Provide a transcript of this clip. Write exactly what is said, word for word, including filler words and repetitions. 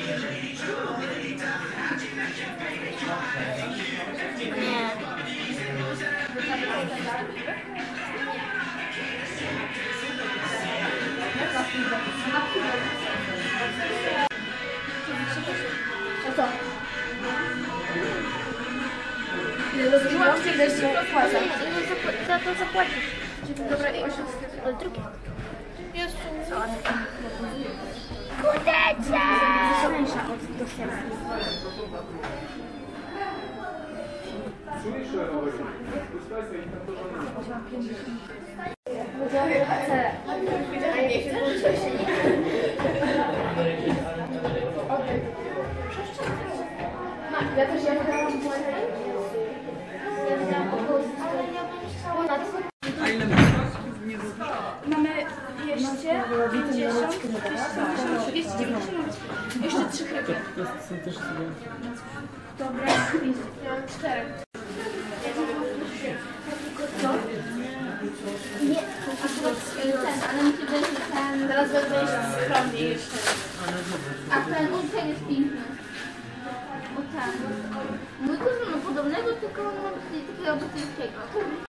Nie. A co? Ile rozumiem? czterdzieści procent. Ile za to zapłacisz? Dobra, i osiem. Ale drugie. Jest Kudecie! mniejsza od dostępna. Ja też ja wydałam Ja wydałam około, ale ja bym ponad. Mamy dwieście pięćdziesiąt, dwieście dziewięćdziesiąt, jeszcze trzy chyby. Dobra, ja mam cztery. Co? Nie, akurat ten, ale mi się wydaje, że ten... Teraz będę iść skromnie jeszcze. A ten, o ten jest piękny. O ten. Mój kuzyn ma podobnego, tylko on ma takiego brytyjskiego.